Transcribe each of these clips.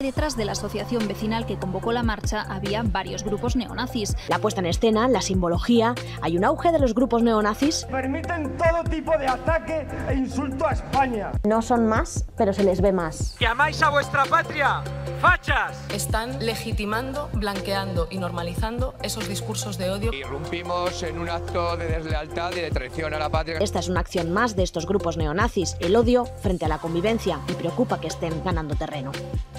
Detrás de la asociación vecinal que convocó la marcha había varios grupos neonazis. La puesta en escena, la simbología, hay un auge de los grupos neonazis. Permiten todo tipo de ataque e insulto a España. No son más, pero se les ve más. ¡Que amáis a vuestra patria! ¡Fachas! Están legitimando, blanqueando y normalizando esos discursos de odio. Irrumpimos en un acto de deslealtad y de traición a la patria. Esta es una acción más de estos grupos neonazis, el odio frente a la convivencia, y preocupa que estén ganando terreno.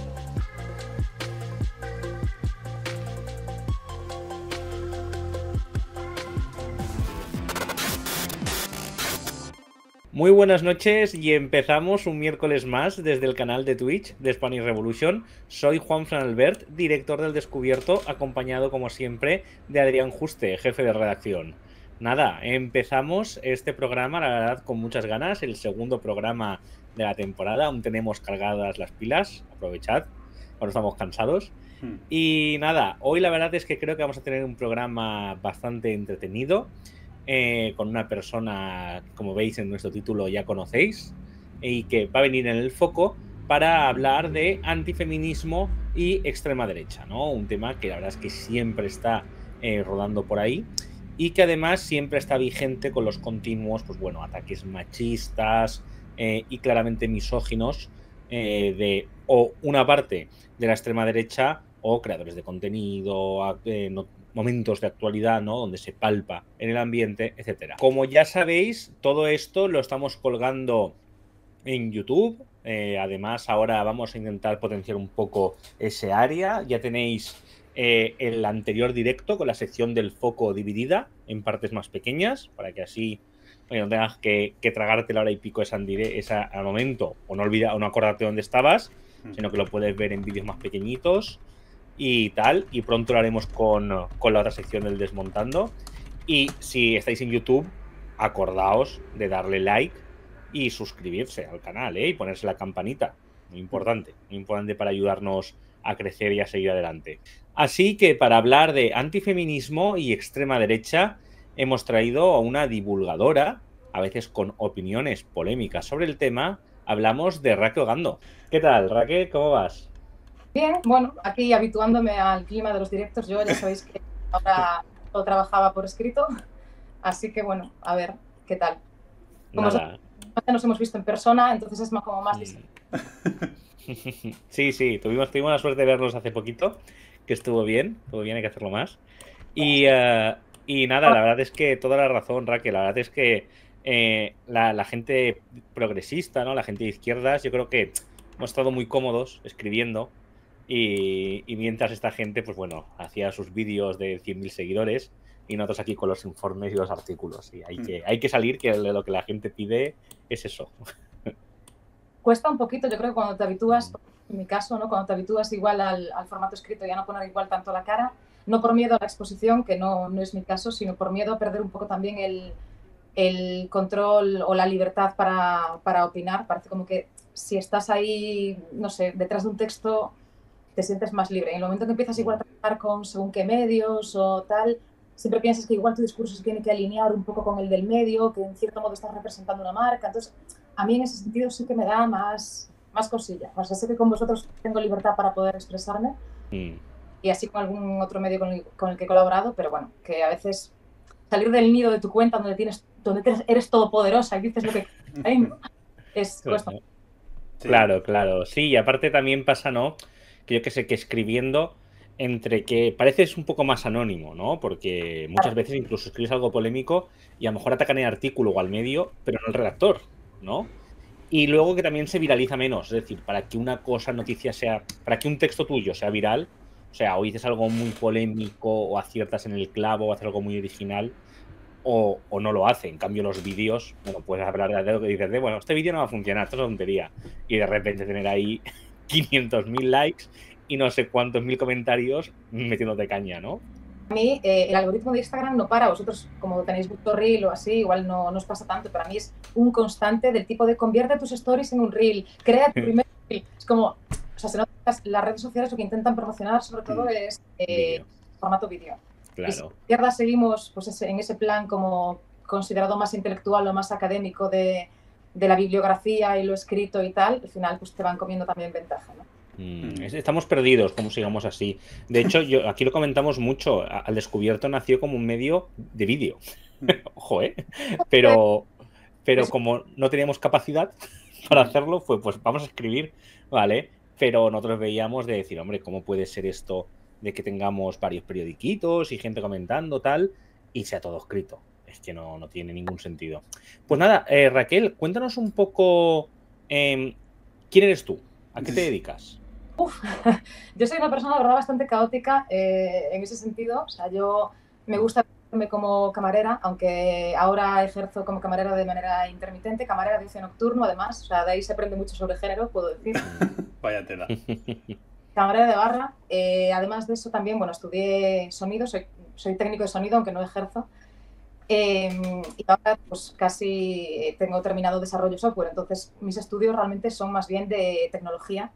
Muy buenas noches y empezamos un miércoles más desde el canal de Twitch de Spanish Revolution. Soy Juanfran Albert, director del Descubierto, acompañado como siempre de Adrián Juste, jefe de redacción. Nada, empezamos este programa, la verdad, con muchas ganas, el segundo programa de la temporada. Aún tenemos cargadas las pilas, aprovechad, ahora estamos cansados. Y nada, hoy la verdad es que creo que vamos a tener un programa bastante entretenido. Con una persona que, como veis en nuestro título, ya conocéis y que va a venir en el foco para hablar de antifeminismo y extrema derecha, ¿no? Un tema que la verdad es que siempre está rodando por ahí y que además siempre está vigente con los continuos, pues bueno, ataques machistas y claramente misóginos de o una parte de la extrema derecha o creadores de contenido, momentos de actualidad, ¿no? Donde se palpa en el ambiente, etcétera. Como ya sabéis, todo esto lo estamos colgando en YouTube. Además, ahora vamos a intentar potenciar un poco ese área. Ya tenéis el anterior directo con la sección del foco dividida en partes más pequeñas, para que así no tengas que tragarte la hora y pico esa al momento, o no acordarte dónde estabas, sino que lo puedes ver en vídeos más pequeñitos y tal, y pronto lo haremos con la otra sección del Desmontando. Y si estáis en YouTube, acordaos de darle like y suscribirse al canal, y ponerse la campanita, muy importante para ayudarnos a crecer y a seguir adelante. Así que para hablar de antifeminismo y extrema derecha hemos traído a una divulgadora, a veces con opiniones polémicas sobre el tema. Hablamos de Raquel Ogando. ¿Qué tal, Raquel? ¿Cómo vas? Bien, bueno, aquí habituándome al clima de los directos. Yo ya sabéis que ahora todo trabajaba por escrito, así que bueno, a ver, ¿qué tal? Como ya nos hemos visto en persona, entonces es como más distinto. Sí, tuvimos la suerte de verlos hace poquito, que estuvo bien, hay que hacerlo más. Y nada, la verdad es que toda la razón, Raquel, la verdad es que la gente progresista, ¿no? La gente de izquierdas, yo creo que hemos estado muy cómodos escribiendo. Y mientras esta gente, pues bueno, hacía sus vídeos de 100.000 seguidores y nosotros aquí con los informes y los artículos. Y hay que salir, que lo que la gente pide es eso. Cuesta un poquito, yo creo que cuando te habitúas, en mi caso, ¿no? Cuando te habitúas igual al formato escrito y a no poner igual tanto la cara, no por miedo a la exposición, que no es mi caso, sino por miedo a perder un poco también el control o la libertad para opinar. Parece como que si estás ahí, no sé, detrás de un texto, te sientes más libre. En el momento que empiezas igual a trabajar con según qué medios o tal, siempre piensas que igual tu discurso se tiene que alinear un poco con el del medio, que en cierto modo estás representando una marca. Entonces, a mí en ese sentido sí que me da más cosilla. O sea, sé que con vosotros tengo libertad para poder expresarme y así con algún otro medio con el que he colaborado, pero bueno, que a veces salir del nido de tu cuenta donde eres todopoderosa y dices lo que cuesta. Claro. Sí, y aparte también pasa, ¿no? Que yo que sé, que escribiendo, entre que pareces un poco más anónimo, ¿no? Porque muchas veces incluso escribes algo polémico y a lo mejor atacan el artículo o al medio, pero no el redactor, ¿no? Y luego que también se viraliza menos, es decir, para que para que un texto tuyo sea viral, o sea, o dices algo muy polémico o aciertas en el clavo o haces algo muy original, o no lo hace. En cambio, los vídeos, bueno, puedes hablar de algo que dices, bueno, este vídeo no va a funcionar, esto es tontería, y de repente tener ahí 500.000 likes y no sé cuántos mil comentarios metiéndote caña, ¿no? A mí el algoritmo de Instagram no para. Vosotros, como tenéis mucho reel o así, igual no os pasa tanto, pero a mí es un constante del tipo de convierte tus stories en un reel, crea tu primer reel. Es como, o sea, se nota que las redes sociales lo que intentan promocionar sobre todo es formato vídeo. Claro. Y si izquierda seguimos pues en ese plan como considerado más intelectual o más académico de la bibliografía y lo escrito y tal, al final pues te van comiendo también ventaja, ¿no? Estamos perdidos, como sigamos así. De hecho, aquí lo comentamos mucho. Al Descubierto nació como un medio de vídeo. Ojo, Pero como no teníamos capacidad para hacerlo, fue pues vamos a escribir, ¿vale? Pero nosotros veíamos de decir, hombre, ¿cómo puede ser esto de que tengamos varios periodiquitos y gente comentando, tal, y sea todo escrito? Es que no tiene ningún sentido. Pues nada, Raquel, cuéntanos un poco quién eres tú, a qué te dedicas. Yo soy una persona, la verdad, bastante caótica en ese sentido. O sea, yo me gusta verme como camarera, aunque ahora ejerzo como camarera de manera intermitente, camarera de ocio nocturno, además. O sea, de ahí se aprende mucho sobre género, puedo decir. Vaya tela. Camarera de barra. Además de eso también, bueno, estudié sonido, soy técnico de sonido, aunque no ejerzo. Y ahora pues casi tengo terminado desarrollo software, entonces mis estudios realmente son más bien de tecnología.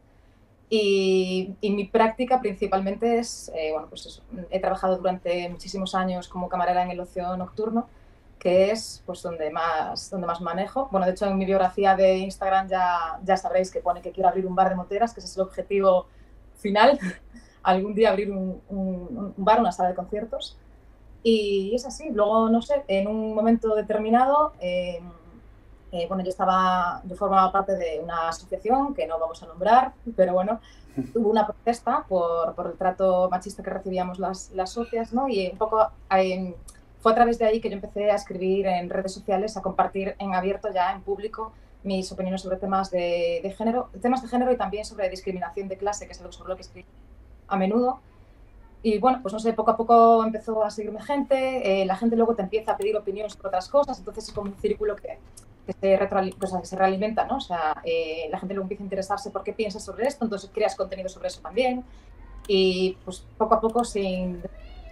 Y mi práctica principalmente es, bueno, pues eso, he trabajado durante muchísimos años como camarera en el ocio nocturno, que es pues donde más manejo. Bueno, de hecho en mi biografía de Instagram ya sabréis que pone que quiero abrir un bar de moteras, que ese es el objetivo final, algún día abrir un bar, una sala de conciertos. Y es así. Luego, no sé, en un momento determinado, bueno, yo formaba parte de una asociación que no vamos a nombrar, pero bueno, hubo una protesta por el trato machista que recibíamos las socias, ¿no? Y un poco fue a través de ahí que yo empecé a escribir en redes sociales, a compartir en abierto, ya en público, mis opiniones sobre temas de género y también sobre discriminación de clase, que es algo sobre lo que escribo a menudo. Y bueno, pues no sé, poco a poco empezó a seguirme gente, la gente luego te empieza a pedir opiniones sobre otras cosas, entonces es como un círculo que se realimenta, ¿no? O sea, la gente luego empieza a interesarse por qué piensas sobre esto, entonces creas contenido sobre eso también. Y pues poco a poco, sin...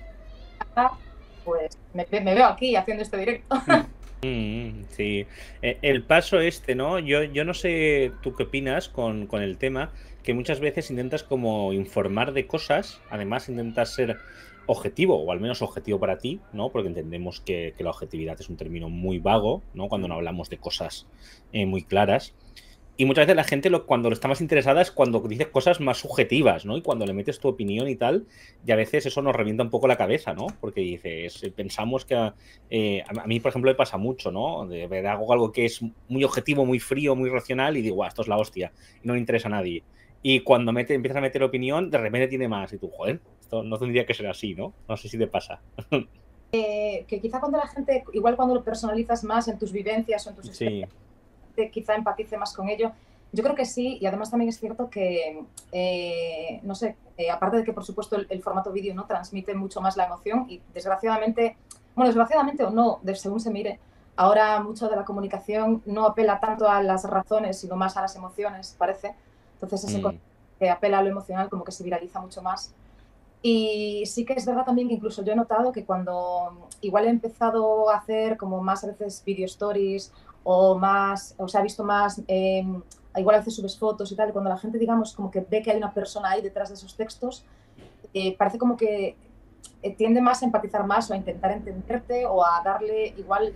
pues me veo aquí haciendo este directo. Sí, el paso ¿no? Yo no sé tú qué opinas con el tema, que muchas veces intentas como informar de cosas, además intentas ser objetivo, o al menos objetivo para ti, ¿no? Porque entendemos que la objetividad es un término muy vago, ¿no? Cuando no hablamos de cosas muy claras. Y muchas veces la gente cuando está más interesada es cuando dices cosas más subjetivas, ¿no? Y cuando le metes tu opinión y tal, y a veces eso nos revienta un poco la cabeza, ¿no? Porque dices, pensamos que... a mí, por ejemplo, me pasa mucho, ¿no? De ver algo que es muy objetivo, muy frío, muy racional, y digo, esto es la hostia, y no le interesa a nadie. Y cuando empiezas a meter opinión, de repente tiene más, y tú, joder, esto no tendría que ser así, ¿no? No sé si te pasa. Que quizá cuando la gente, igual cuando lo personalizas más en tus vivencias o en tus experiencias, quizá empatice más con ello. Yo creo que sí, y además también es cierto que, no sé, aparte de que por supuesto el formato vídeo no transmite mucho más la emoción y desgraciadamente o no, según se mire, ahora mucho de la comunicación no apela tanto a las razones, sino más a las emociones, parece. Entonces ese que apela a lo emocional como que se viraliza mucho más. Y sí que es verdad también que incluso yo he notado que cuando igual he empezado a hacer como más a veces video stories o se ha visto más, igual a veces subes fotos y tal, y cuando la gente, digamos, como que ve que hay una persona ahí detrás de esos textos, parece como que tiende más a empatizar más o a intentar entenderte o a darle igual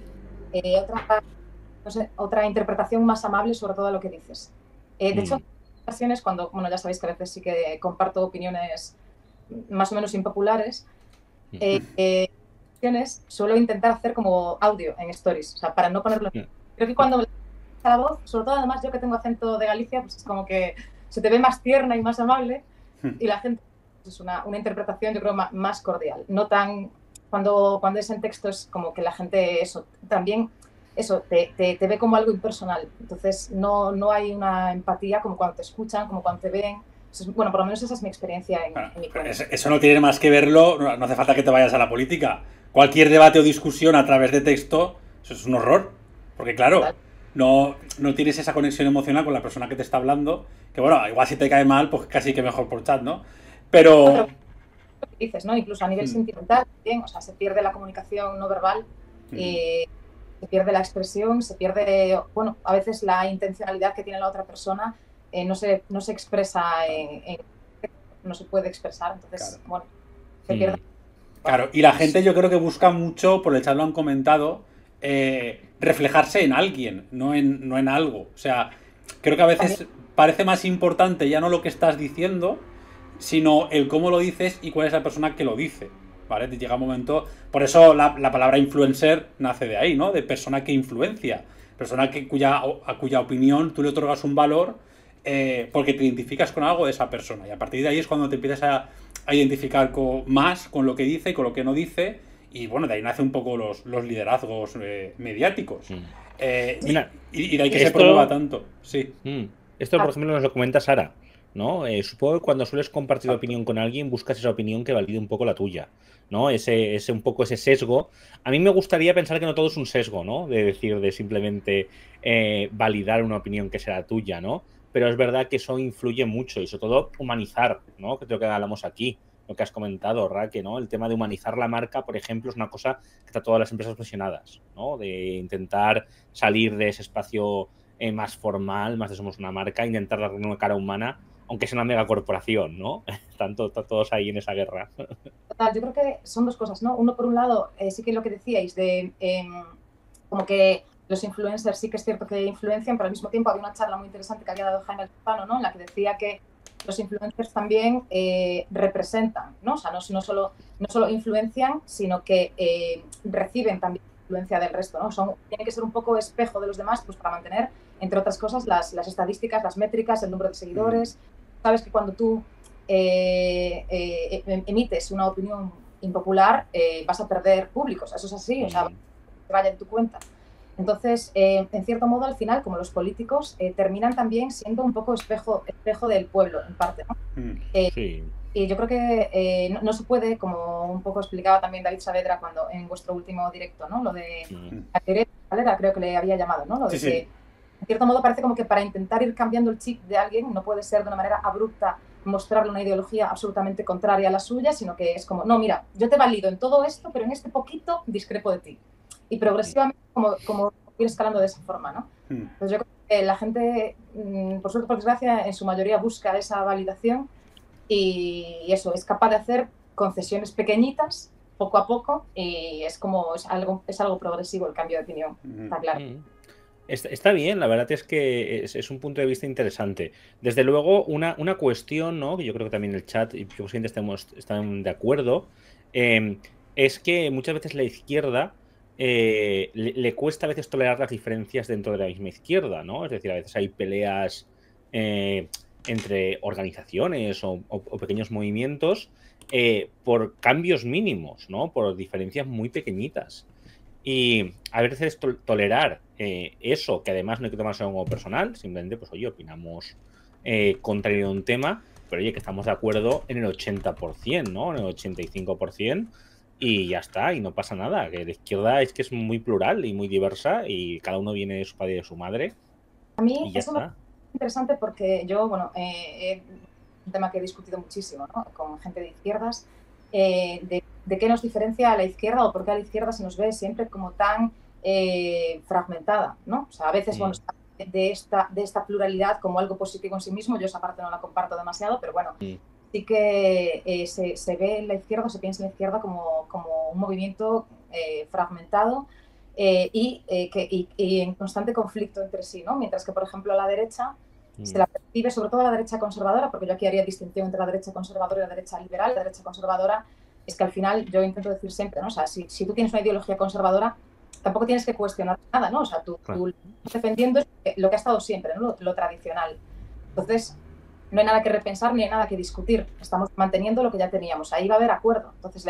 otra interpretación más amable sobre todo lo que dices. De hecho, en ocasiones cuando, bueno, ya sabéis que a veces sí que comparto opiniones más o menos impopulares, suelo intentar hacer como audio en stories, o sea, para no ponerlo... Creo que cuando la voz, sobre todo además yo que tengo acento de Galicia, pues es como que se te ve más tierna y más amable y la gente pues es una interpretación yo creo más cordial, no tan cuando es en texto es como que la gente también te ve como algo impersonal, entonces no hay una empatía como cuando te escuchan, como cuando te ven. Bueno, por lo menos esa es mi experiencia en mi cuenta. Eso no tiene más que verlo, no hace falta que te vayas a la política. Cualquier debate o discusión a través de texto, eso es un horror. Porque claro, no tienes esa conexión emocional con la persona que te está hablando, que bueno, igual si te cae mal, pues casi que mejor por chat, ¿no? Pero dices, ¿no? Incluso a nivel sentimental, bien, o sea, se pierde la comunicación no verbal, se pierde la expresión, se pierde, bueno, a veces la intencionalidad que tiene la otra persona no se expresa, no se puede expresar, entonces, bueno, se pierde. Claro, y la gente yo creo que busca mucho, por el chat lo han comentado, reflejarse en alguien, no en algo. O sea, creo que a veces parece más importante ya no lo que estás diciendo, sino el cómo lo dices y cuál es la persona que lo dice, ¿vale? Llega un momento... Por eso la palabra influencer nace de ahí, ¿no? De persona que influencia. Persona a cuya opinión tú le otorgas un valor porque te identificas con algo de esa persona. Y a partir de ahí es cuando te empiezas a identificar más con lo que dice y con lo que no dice. Y bueno, de ahí nace un poco los liderazgos mediáticos. Mira, y de ahí que se promueva tanto. Sí. Esto, por ejemplo, nos lo comenta Sara, ¿no? Supongo que cuando sueles compartir opinión con alguien, buscas esa opinión que valide un poco la tuya, ¿no? Un poco ese sesgo. A mí me gustaría pensar que no todo es un sesgo, ¿no? De simplemente validar una opinión que será tuya, ¿no? Pero es verdad que eso influye mucho y sobre todo humanizar, ¿no? Que es lo que hablamos aquí, lo que has comentado, Raque, ¿no? El tema de humanizar la marca, por ejemplo, es una cosa que está todas las empresas presionadas, ¿no? De intentar salir de ese espacio más formal, más de somos una marca, intentar darle una cara humana, aunque sea una megacorporación, ¿no? Están todos ahí en esa guerra. Total, yo creo que son dos cosas, ¿no? Uno, por un lado, sí que lo que decíais de como que los influencers sí que es cierto que influencian, pero al mismo tiempo había una charla muy interesante que había dado Jaime Altozano, ¿no? En la que decía que los influencers también representan, ¿no? O sea, no solo influencian, sino que reciben también influencia del resto, ¿no? Tienen que ser un poco espejo de los demás, pues para mantener, entre otras cosas, las estadísticas, las métricas, el número de seguidores. Sabes que cuando tú emites una opinión impopular, vas a perder públicos, eso es así, o sea, que vaya en tu cuenta. Entonces, en cierto modo, al final, como los políticos, terminan también siendo un poco espejo del pueblo, en parte, ¿no? Sí. Y yo creo que no se puede, como un poco explicaba también David Saavedra cuando en vuestro último directo, ¿no? Lo de la creo que le había llamado, ¿no? Lo de que, en cierto modo, parece como que para intentar ir cambiando el chip de alguien no puede ser de una manera abrupta mostrarle una ideología absolutamente contraria a la suya, sino que es como, no, mira, yo te valido en todo esto, pero en este poquito discrepo de ti. Y progresivamente como ir escalando de esa forma, ¿no? Entonces yo creo que la gente, por suerte, por desgracia, en su mayoría busca esa validación y eso, es capaz de hacer concesiones pequeñitas, poco a poco, y es algo progresivo el cambio de opinión, está claro. Está bien, la verdad es que es un punto de vista interesante. Desde luego, una cuestión, ¿no? Que yo creo que también el chat y yo siento están de acuerdo, es que muchas veces la izquierda le cuesta a veces tolerar las diferencias dentro de la misma izquierda, ¿no? Es decir, a veces hay peleas entre organizaciones o pequeños movimientos por cambios mínimos, ¿no? Por diferencias muy pequeñitas. Y a veces tolerar eso, que además no hay que tomarse como personal, simplemente, pues oye, opinamos contrario a un tema, pero oye, que estamos de acuerdo en el 80%, ¿no? En el 85%, y ya está, y no pasa nada. Que la izquierda es que es muy plural y muy diversa, y cada uno viene de su padre y de su madre. A mí eso me parece interesante porque yo, bueno, un tema que he discutido muchísimo, ¿no? Con gente de izquierdas, de qué nos diferencia a la izquierda o por qué a la izquierda se nos ve siempre como tan fragmentada, ¿no? O sea, a veces, bueno, de esta pluralidad como algo positivo en sí mismo, yo esa parte no la comparto demasiado, pero bueno, sí que se ve en la izquierda, se piensa en la izquierda como un movimiento fragmentado y en constante conflicto entre sí, ¿no? Mientras que, por ejemplo, a la derecha se la percibe, sobre todo a la derecha conservadora, porque yo aquí haría distinción entre la derecha conservadora y la derecha liberal. La derecha conservadora es que al final, yo intento decir siempre, ¿no? O sea, si tú tienes una ideología conservadora, tampoco tienes que cuestionar nada, ¿no? O sea, tú estás defendiendo lo que ha estado siempre, ¿no? Lo tradicional. Entonces, no hay nada que repensar ni hay nada que discutir. Estamos manteniendo lo que ya teníamos. Ahí va a haber acuerdo. Entonces,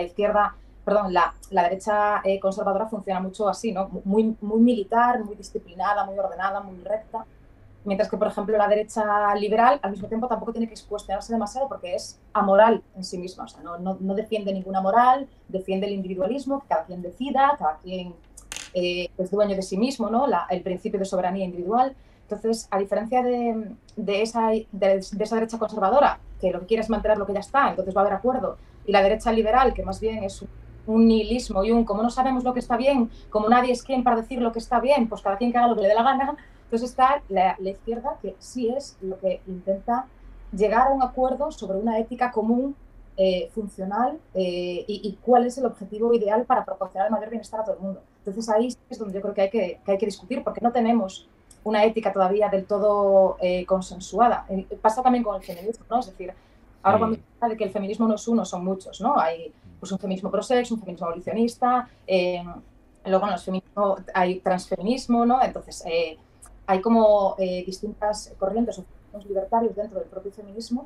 la derecha conservadora funciona mucho así, ¿no? Muy militar, muy disciplinada, muy ordenada, muy recta. Mientras que, por ejemplo, la derecha liberal, al mismo tiempo, tampoco tiene que cuestionarse demasiado porque es amoral en sí misma. O sea, no defiende ninguna moral, defiende el individualismo, que cada quien decida, cada quien es dueño de sí mismo, ¿no? El principio de soberanía individual. Entonces, a diferencia de esa derecha conservadora, que lo que quiere es mantener lo que ya está, entonces va a haber acuerdo, y la derecha liberal, que más bien es un nihilismo y como no sabemos lo que está bien, como nadie es quien para decir lo que está bien, pues cada quien que haga lo que le dé la gana. Entonces está la izquierda, que sí es lo que intenta llegar a un acuerdo sobre una ética común, funcional, y cuál es el objetivo ideal para proporcionar el mayor bienestar a todo el mundo. Entonces ahí es donde yo creo que hay que discutir, porque no tenemos una ética todavía del todo consensuada. Pasa también con el feminismo, ¿no? Es decir, ahora cuando se habla de que el feminismo no es uno, son muchos, ¿no? Hay pues, un feminismo pro-sex, un feminismo abolicionista, luego en los feminismos hay transfeminismo, ¿no? Entonces, hay como distintas corrientes o feminismos libertarios dentro del propio feminismo.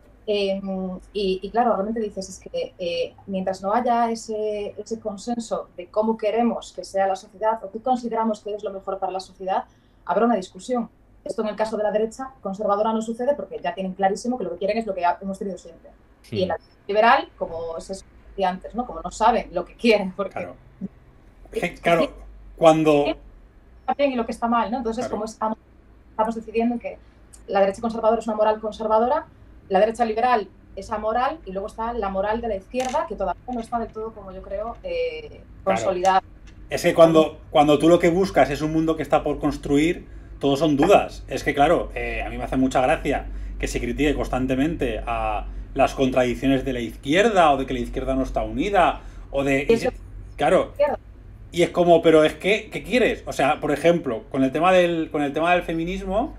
Y claro, realmente dices, es que mientras no haya ese consenso de cómo queremos que sea la sociedad o qué consideramos que es lo mejor para la sociedad, habrá una discusión. Esto en el caso de la derecha conservadora no sucede porque ya tienen clarísimo que lo que quieren es lo que hemos tenido siempre. Y en la liberal, como se decía antes, ¿no? Como no saben lo que quieren, porque... Claro, cuando... bien y lo que está mal, ¿no? Entonces, como estamos decidiendo que la derecha conservadora es una moral conservadora, la derecha liberal es amoral y luego está la moral de la izquierda, que todavía no está del todo, como yo creo, consolidada. Es que cuando tú lo que buscas es un mundo que está por construir, todos son dudas. Es que, claro, a mí me hace mucha gracia que se critique constantemente a las contradicciones de la izquierda o de que la izquierda no está unida o de... Claro. Y es como, pero es que, ¿qué quieres? O sea, por ejemplo, con el tema del feminismo,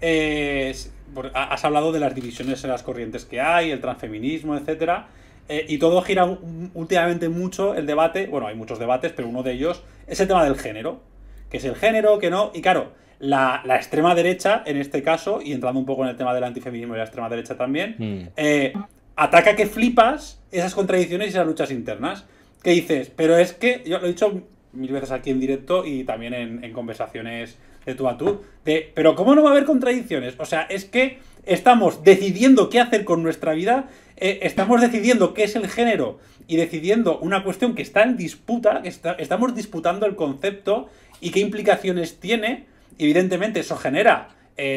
has hablado de las divisiones en las corrientes que hay, el transfeminismo, etcétera, y todo gira últimamente mucho el debate, bueno, hay muchos debates, pero uno de ellos es el tema del género, que es el género, que no, y claro, la extrema derecha, en este caso, y entrando un poco en el tema del antifeminismo y la extrema derecha también, ataca que flipas esas contradicciones y esas luchas internas, que dices, pero es que, yo lo he dicho mil veces aquí en directo y también en conversaciones de tú a tú, pero ¿cómo no va a haber contradicciones? O sea, es que estamos decidiendo qué hacer con nuestra vida, estamos decidiendo qué es el género y decidiendo una cuestión que está en disputa, que estamos disputando el concepto y qué implicaciones tiene. Evidentemente eso genera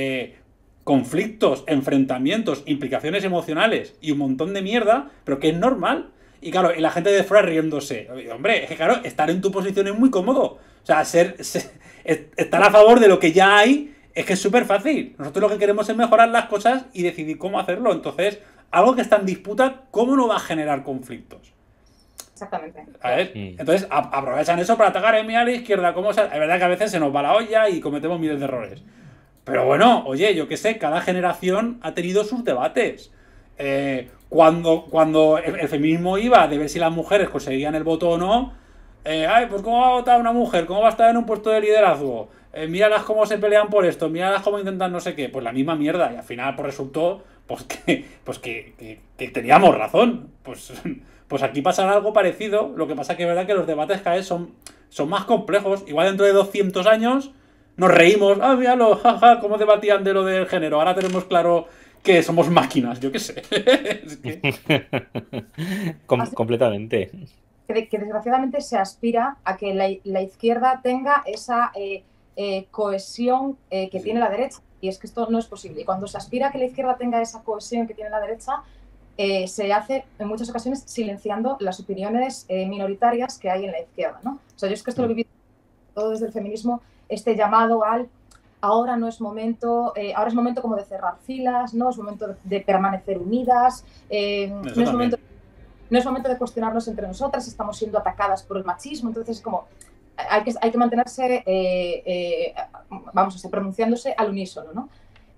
conflictos, enfrentamientos, implicaciones emocionales y un montón de mierda, pero que es normal. Y claro, y la gente de fuera riéndose. Hombre, es que claro, estar en tu posición es muy cómodo. O sea, estar a favor de lo que ya hay es que es súper fácil. Nosotros lo que queremos es mejorar las cosas y decidir cómo hacerlo. Entonces, algo que está en disputa, ¿cómo no va a generar conflictos? Exactamente. ¿Sabes? Entonces, aprovechan eso para atacar a la izquierda. Es verdad que a veces se nos va la olla y cometemos miles de errores. Pero bueno, oye, yo qué sé, cada generación ha tenido sus debates. Cuando el feminismo iba de ver si las mujeres conseguían el voto o no, pues ¿cómo va a votar una mujer? ¿Cómo va a estar en un puesto de liderazgo? Míralas cómo se pelean por esto, míralas cómo intentan no sé qué. Pues la misma mierda. Y al final pues resultó que teníamos razón. Pues aquí pasa algo parecido. Lo que pasa que es verdad que los debates cada vez son más complejos. Igual dentro de 200 años nos reímos. Ah, míralo, jaja, cómo debatían de lo del género. Ahora tenemos claro que somos máquinas, yo qué sé. Es que... Completamente. Que desgraciadamente se aspira a que la izquierda tenga esa cohesión que tiene la derecha. Y es que esto no es posible. Y cuando se aspira a que la izquierda tenga esa cohesión que tiene la derecha, se hace en muchas ocasiones silenciando las opiniones minoritarias que hay en la izquierda, ¿no? O sea, yo es que esto lo he vivido todo desde el feminismo, este llamado al ahora no es momento, ahora es momento como de cerrar filas, no es momento de permanecer unidas, no es momento de cuestionarnos entre nosotras, estamos siendo atacadas por el machismo, entonces es como hay que mantenerse, pronunciándose al unísono, ¿no?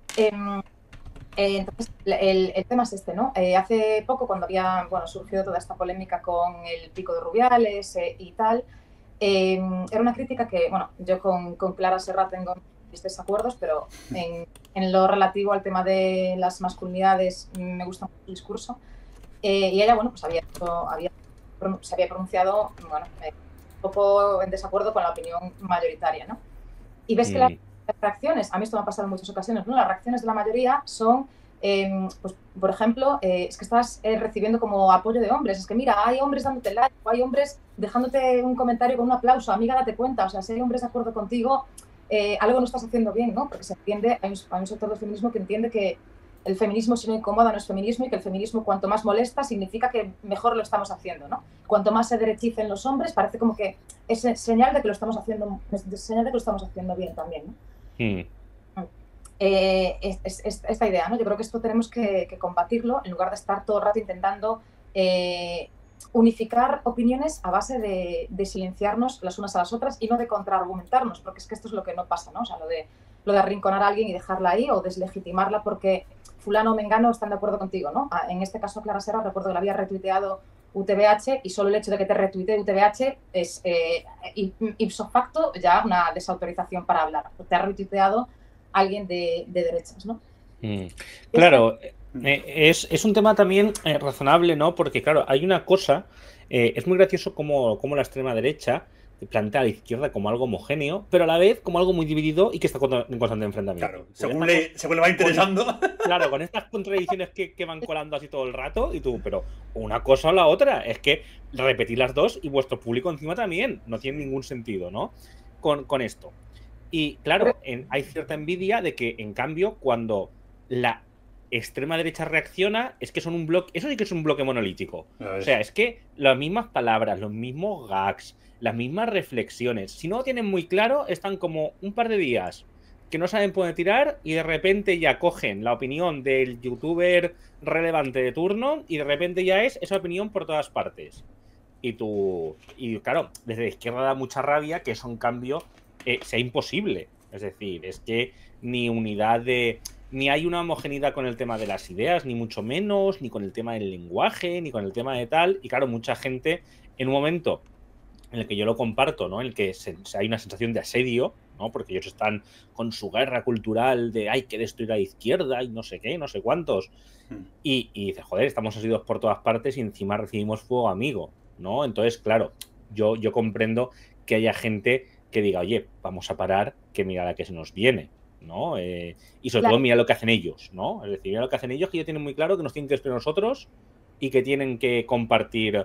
Entonces, el tema es este, ¿no? Hace poco, cuando había surgido toda esta polémica con el pico de Rubiales y tal, era una crítica que, yo con Clara Serra tengo mis desacuerdos, pero en lo relativo al tema de las masculinidades me gusta mucho el discurso. Y ella, pues se había pronunciado, un poco en desacuerdo con la opinión mayoritaria, ¿no? Y ves que las reacciones, a mí esto me ha pasado en muchas ocasiones, ¿no? Las reacciones de la mayoría son, pues, por ejemplo, es que estás recibiendo como apoyo de hombres, es que mira, hay hombres dándote like, o hay hombres dejándote un comentario con un aplauso, amiga, date cuenta, o sea, si hay hombres de acuerdo contigo, algo no estás haciendo bien, ¿no? Porque se entiende, hay un sector del feminismo que entiende que el feminismo, si no incomoda, no es feminismo, y que el feminismo, cuanto más molesta, significa que mejor lo estamos haciendo, ¿no? Cuanto más se derechicen los hombres, parece como que es señal de que lo estamos haciendo, bien también, ¿no? Esta idea, ¿no? Yo creo que esto tenemos que combatirlo en lugar de estar todo el rato intentando unificar opiniones a base de silenciarnos las unas a las otras y no de contraargumentarnos, porque es que esto es lo que no pasa, ¿no? O sea, lo de lo de arrinconar a alguien y dejarla ahí o deslegitimarla porque fulano o mengano están de acuerdo contigo, ¿no? En este caso, Clara Serra, recuerdo que la había retuiteado UTBH y solo el hecho de que te retuitee UTBH es ipso facto ya una desautorización para hablar. Te ha retuiteado alguien de derechas, ¿no? Claro, es un tema también razonable, ¿no? Porque, claro, hay una cosa, es muy gracioso como la extrema derecha plantea a la izquierda como algo homogéneo, pero a la vez como algo muy dividido y que está en constante enfrentamiento. Claro, según le va interesando. Claro, con estas contradicciones que van colando así todo el rato, y tú, pero una cosa o la otra, es que repetís las dos y vuestro público encima también, no tiene ningún sentido, ¿no? Con esto. Y claro, hay cierta envidia de que, en cambio, cuando la extrema derecha reacciona, es que son un bloque, eso sí que es un bloque monolítico. O sea, es que las mismas palabras, los mismos gags, las mismas reflexiones, si no lo tienen muy claro, están como un par de días que no saben poder tirar y de repente ya cogen la opinión del youtuber relevante de turno y de repente ya es esa opinión por todas partes. Y claro, desde la izquierda da mucha rabia que eso en cambio sea imposible. Es decir, es que ni hay una homogeneidad con el tema de las ideas, ni mucho menos, ni con el tema del lenguaje, ni con el tema de tal. Y claro, mucha gente, en un momento en el que yo lo comparto, ¿no? En el que hay una sensación de asedio, ¿no? Porque ellos están con su guerra cultural de hay que destruir a la izquierda y no sé qué, no sé cuántos. Y dice, joder, estamos asediados por todas partes y encima recibimos fuego amigo, ¿no? Entonces, claro, yo comprendo que haya gente que diga, oye, vamos a parar, que mira la que se nos viene, ¿no? Y sobre todo mira lo que hacen ellos, ¿no? Es decir, mira lo que hacen ellos, que ya tienen muy claro que nos tienen que esperar nosotros y que tienen que compartir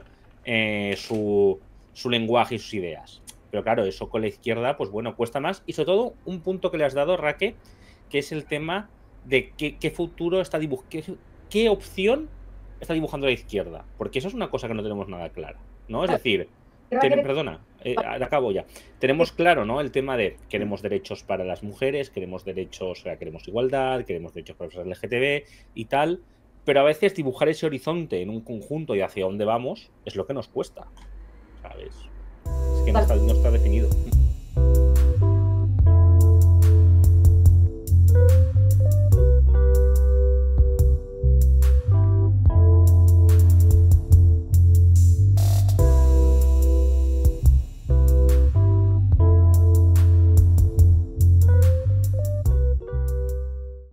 su lenguaje y sus ideas. Pero claro, eso con la izquierda, pues bueno, cuesta más. Y sobre todo, un punto que le has dado, Raque, que es el tema de qué futuro está dibujando, qué opción está dibujando la izquierda. Porque eso es una cosa que no tenemos nada clara, ¿no? Es decir, perdona, acabo ya. Tenemos claro, ¿no? El tema de queremos derechos para las mujeres, queremos derechos, o sea, queremos igualdad, queremos derechos para los LGTB y tal. Pero a veces dibujar ese horizonte en un conjunto y hacia dónde vamos es lo que nos cuesta, ¿sabes? Es que no está definido.